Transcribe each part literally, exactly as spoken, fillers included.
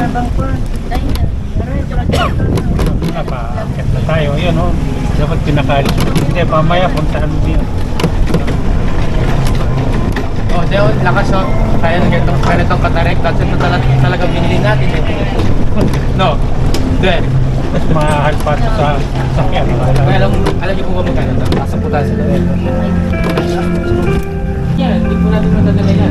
Wala pa, akit na tayo. Yun o, dapat pinakalis. Hindi, pamaya puntahan mo yun. Oh, Deo, lakas o. Kaya na ganitong, kaya na itong katarek. That's ito talaga, talaga binili natin eh. No, then. Mas mahal pa sa sakyan. Kaya alam, alam niyo kung magkano ito. Pasok po tayo sa level. Yan, hindi po natin matadala yan.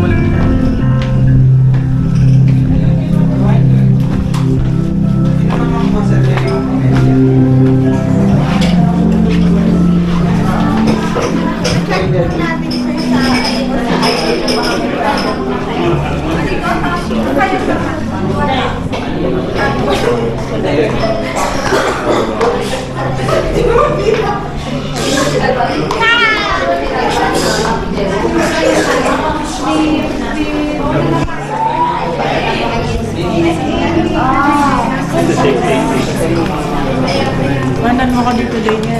Manan mo ka dito, Daniel.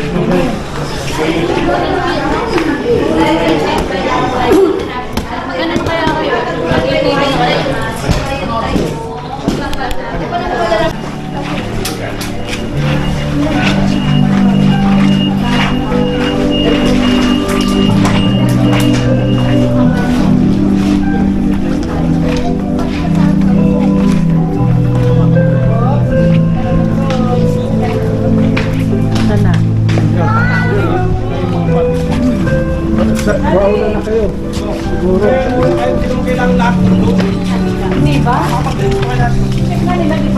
Maganda kaya ako yun. Mauna na kayo. Siguro. Ay, hindi mo kailangan lahat ng loob. Hindi ba? Check na nila, di ba?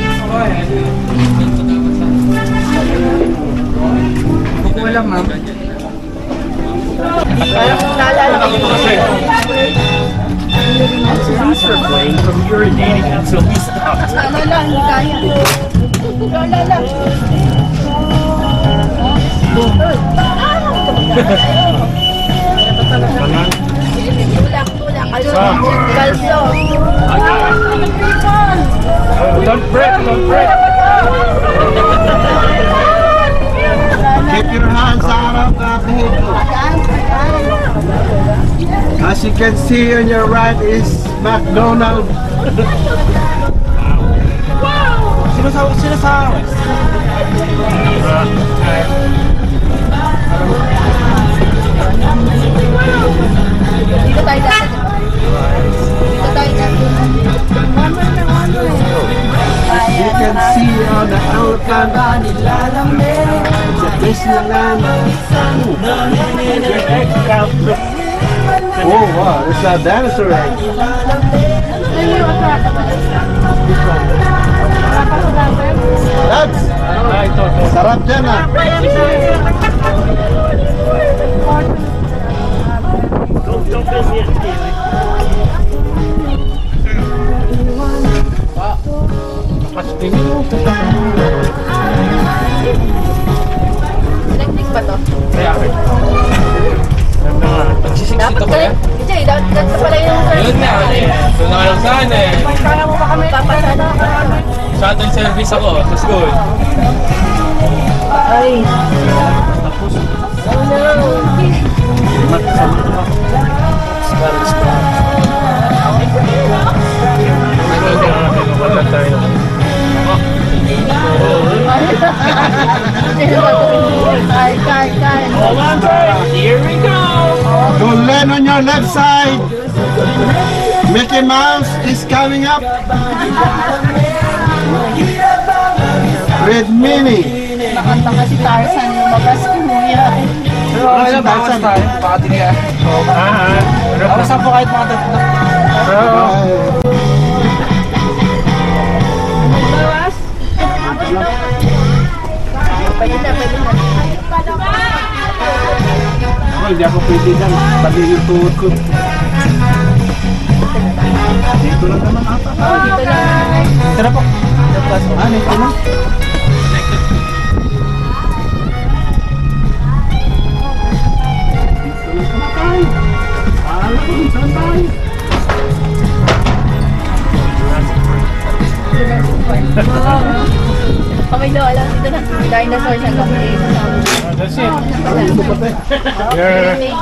Kukuha lang, ma'am. Naalala ko ito kasi. Please refrain from urinating until we stop. Lala lang, kaya. Lala lang. Tulak, tulak. Kalso. Don't break, don't break. Keep your hands out of the vehicle. As you can see on your right is McDonald's. Sino sa sino sa Dito tayo dati. Dito tayo dati. As you can see on the outline, it's a Disneyland. Oh wow, it's a dinosaur egg. That's sarap dyan ah. Electric ba to? Kaya ako. Dapat ka rin. Hindi, dapat ka pala yung... Yun na, eh. Doon na lang saan eh. Kaya mo ba kami papasada? Shuttle service ako sa school. Ay. Oh no. Here we go! Go land on your left side. Mickey Mouse is coming up. With Minnie. Nakanta ka si Tarzan yung mabas ko niya. Pero ano na bawas tayo? Baka din yan. Ah, Ako saan po kahit mga dagdag? Bawas? Pwede na, pwede na. ako, hindi ako pwede dyan. Pati yung tuhod ko. Dito lang naman ata. Oh, dito lang. Tara po. Ah, dito lang. Kami daw, alam dito na. Dinosaurs ang kami. That's it. Here.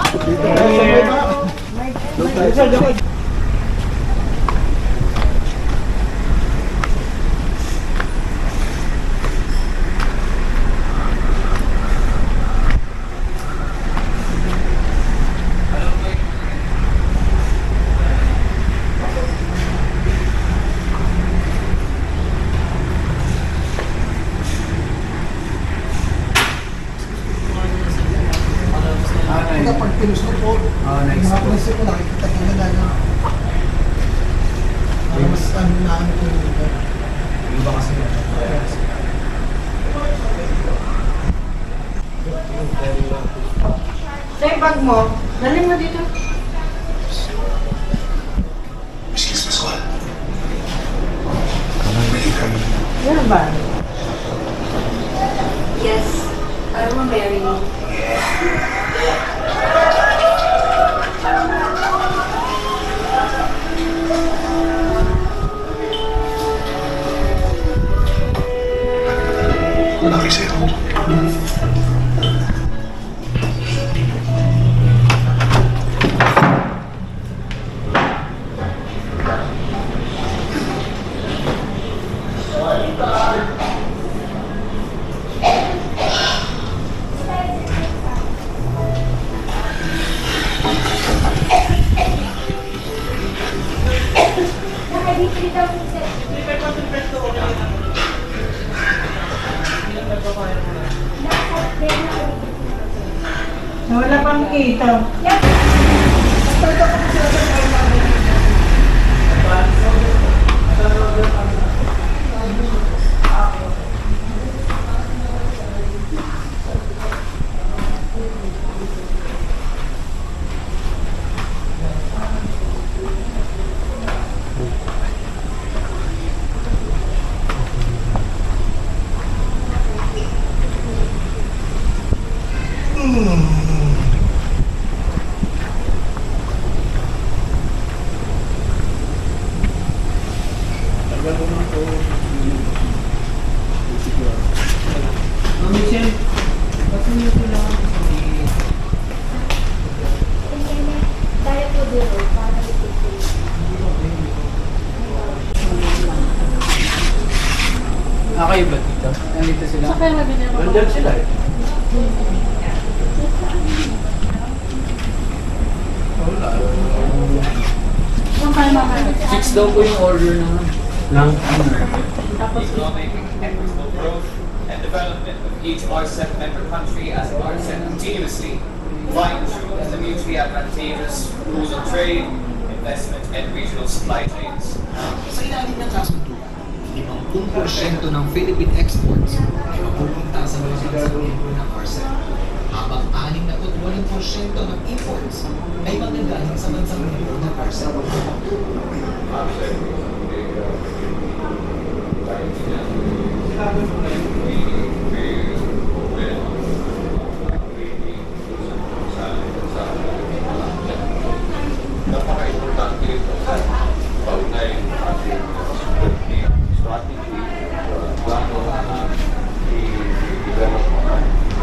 ano na ano ko yung iba. Iba kasi yun. Sa yung bag mo, daling mo dito. Excuse me, Squad. Meron ba? Yes. I will marry you. Laki sa'yo. Wala pang kita. Okay ba dito? Nandito sila? Sa kaya mabinero ko. Nandyan sila eh. Saan kayo mamaya? Six daw po yung order naman. Lang? Economic and equitable growth and development of each R C E P member country as R C E P continuously, flying through the mutually advantageous rules of trade, investment, and regional supply chains. Sa ilalim ng kasunduan, limangpung porsyento ng Philippine exports ay mapupunta sa mga pagsasabing ng R C E P, habang anim na walong porsyento ng imports ay magagaling sa bansang membro ng R C E P. Napaka-importante ito sa paunay ating strategy, plano na i-develop mga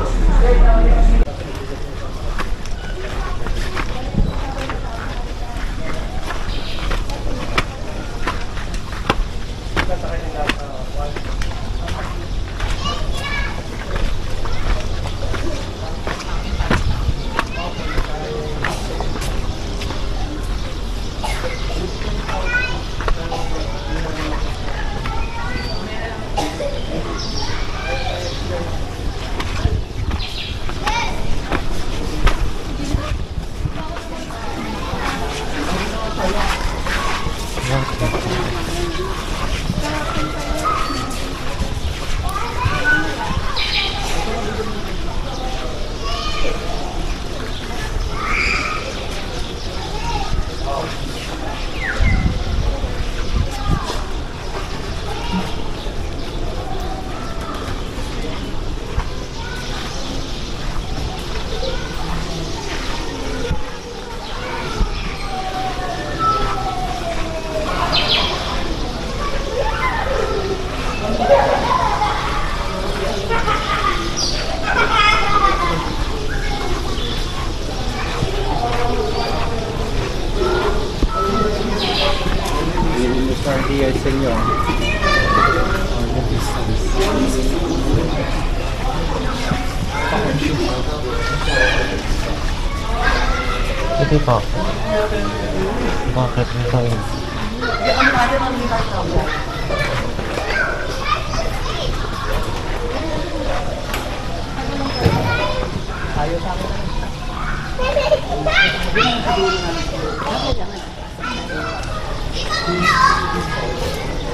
Yes, senyor. Ito pa. Bakit nito yun? Ayaw sa akin. Jangan, jangan.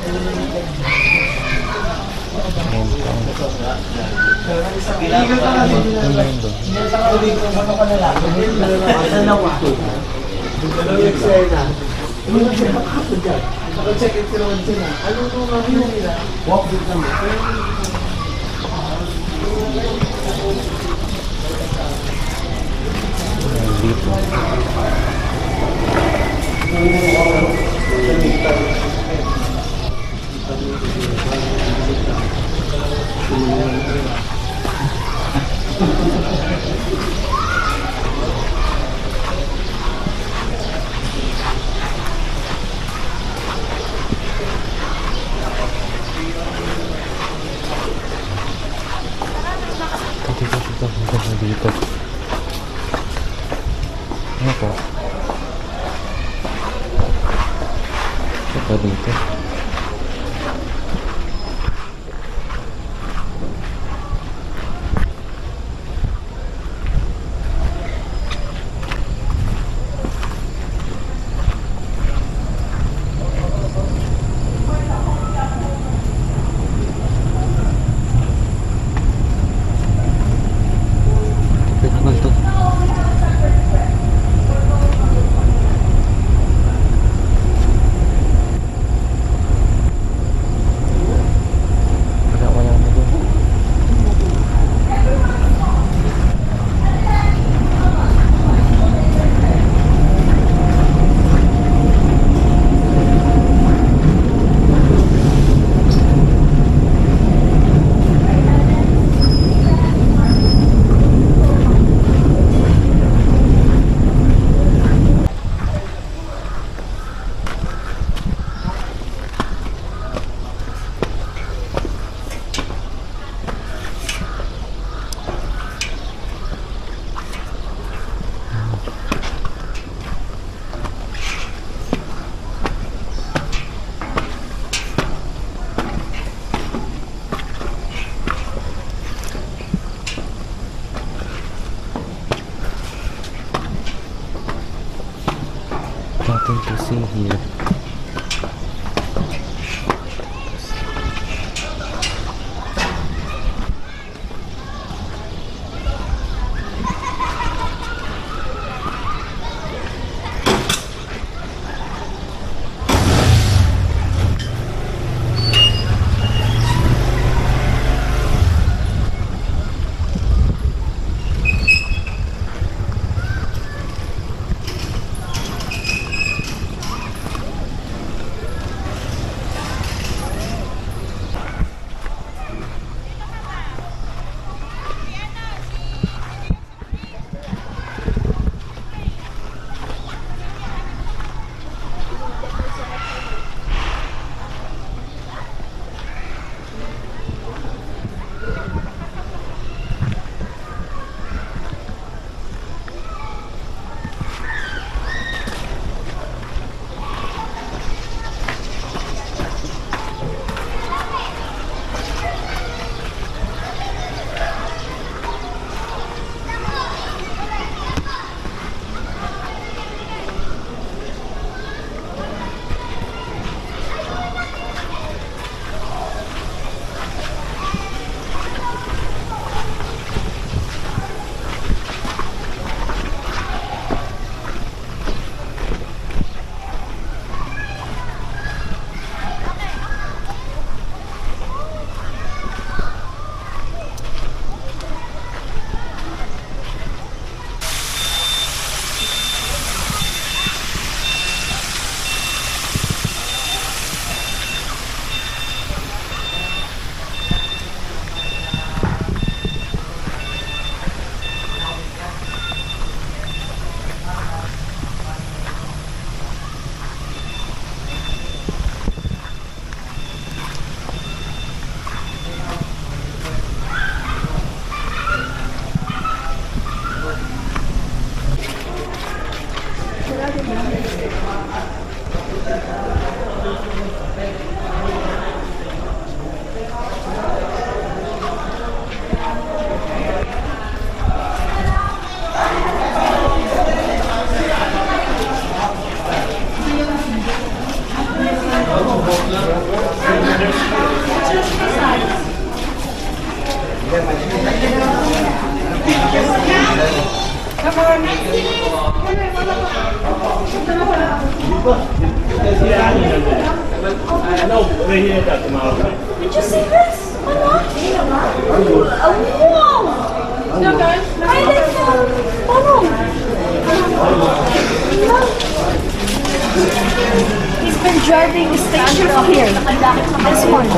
Dito. Ano po? Ito dito. Did you see this? Oh, wow! No, guys. I like that. He's been driving the station up here. This one.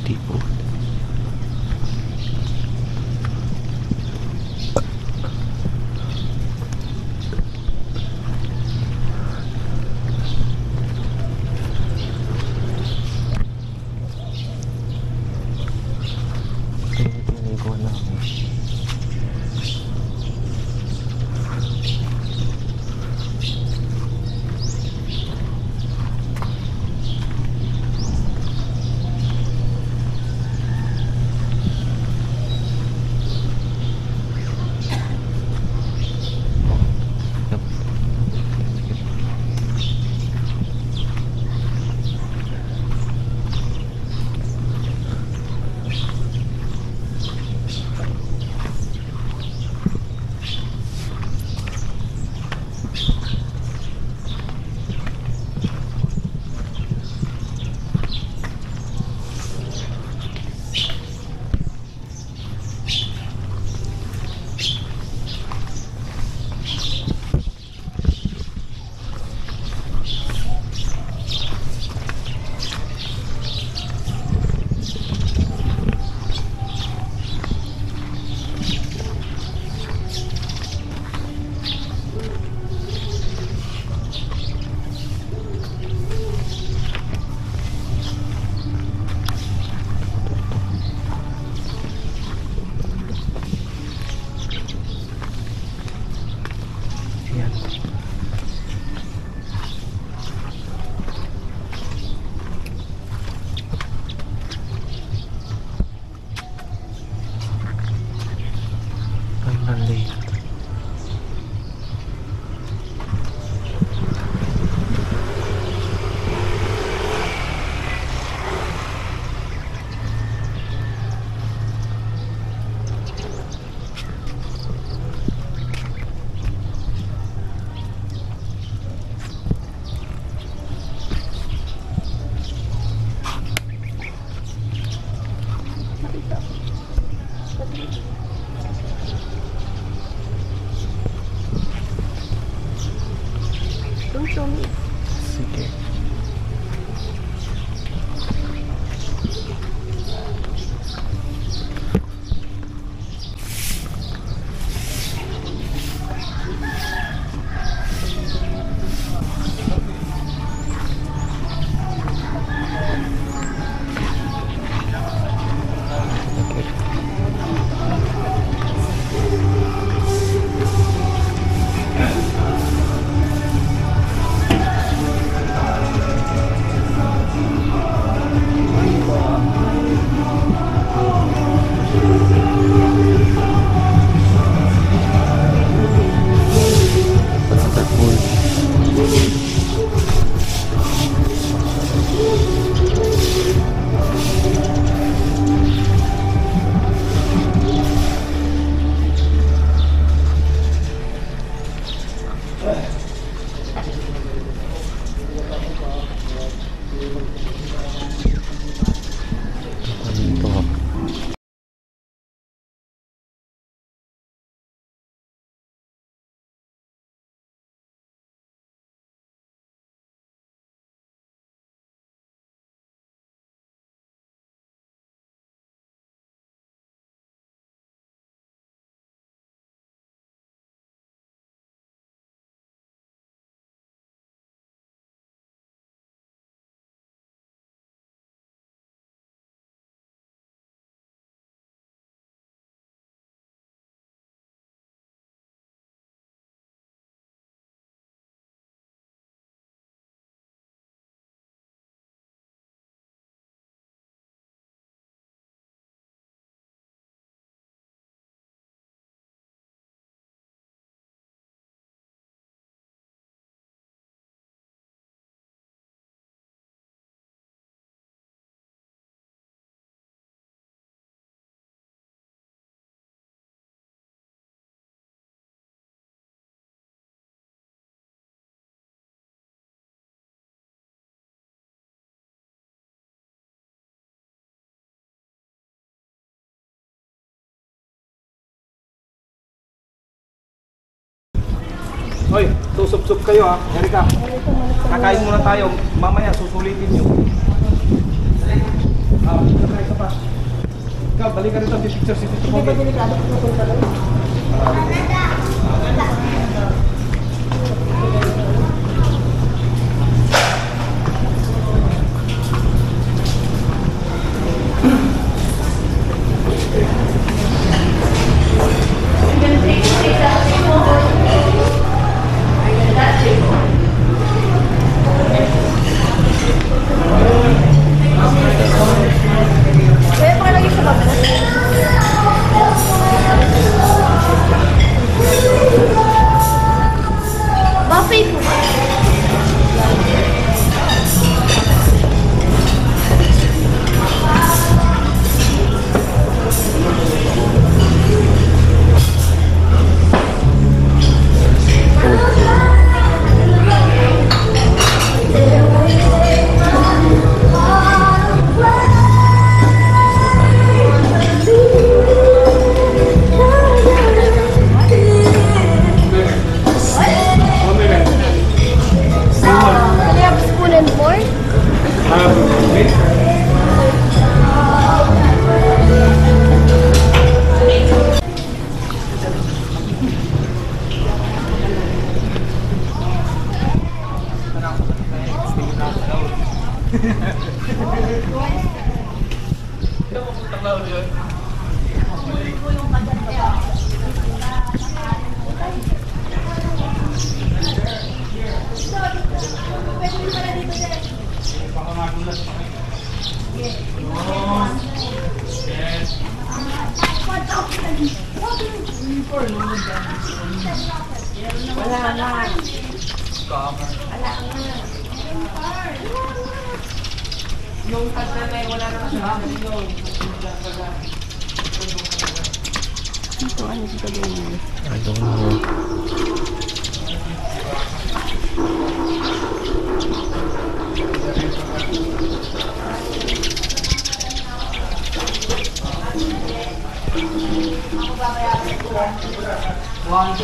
lady food. Highland Lake. Don't show me. Sige. Hoy, susup-sup kayo ha. Erika, kakain muna tayo. Mamaya susulitin nyo. Ah, picture na isa pa. Ikaw, balik ka rito, picture si Tito Pogi. Hindi ba delikado kung napunta doon? Kaya pa lagi sa baba. Buffet po ba? Can I have a spoon and fork? Um, wait. Wala na. Yung tatnanay, wala na kasama yun. Ito, ano dito doon? I don't know. One.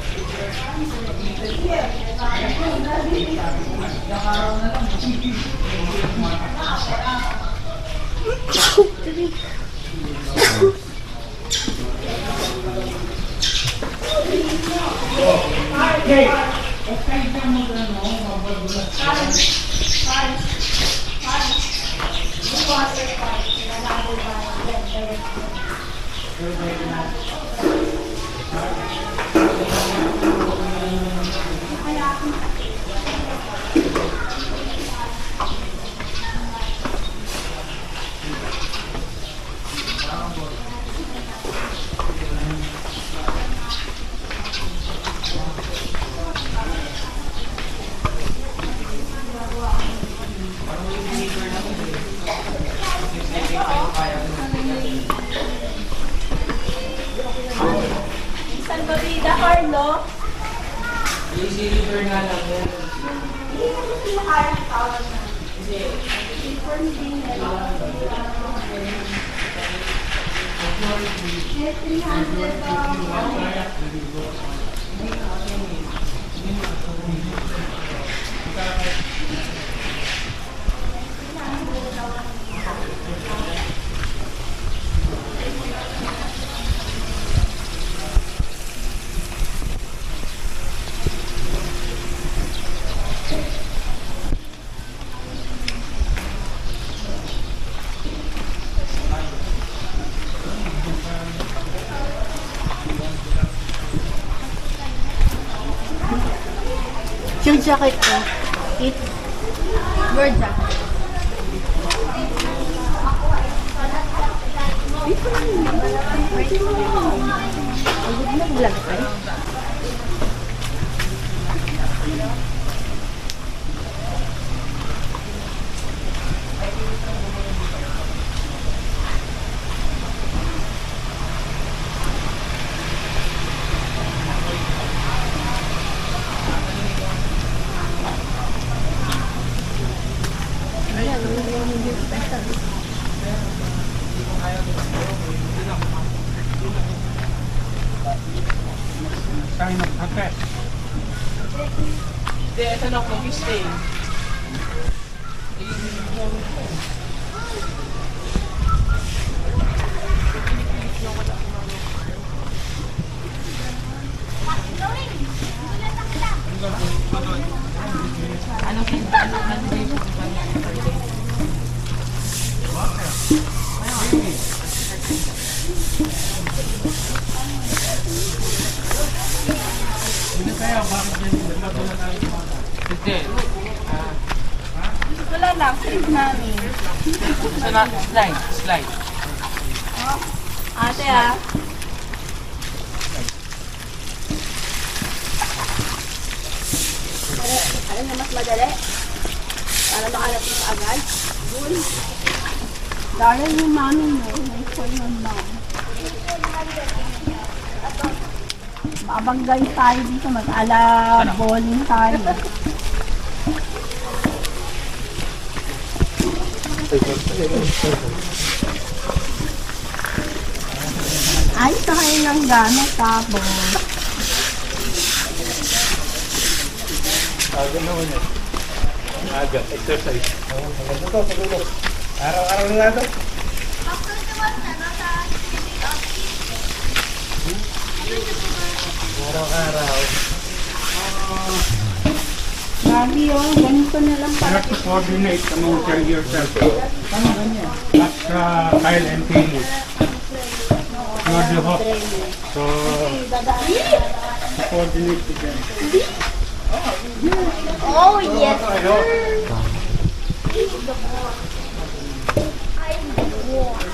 San Barida, Carlo? Easy river nga lang yun. Yung jacket ko. It. Your jacket. Dito lang yun. Huwag na vlog tayo. Sign of protest. Hindi, ito na mag-stay. Hindi. Wala lang, please namin. Gusto na, slide, slide. Ate ah. Ano na mas madali? Para makarating ka agad? Doon. Dahil yung mami mo, may call ng mom. Babanggay tayo dito, mag-ala bowling tayo. Ayos na kayo ng gamit, tapos. Aga naman yan. Aga, exercise. Oo, maganda to, siguro. Araw-araw na ito. Araw-araw. Grabe yun, ganito na lang You para. have to coordinate among yourself. Ano ganyan? That's uh, Kyle and Kelly. You are the host. So, coordinate with them. Oh, yes, sir.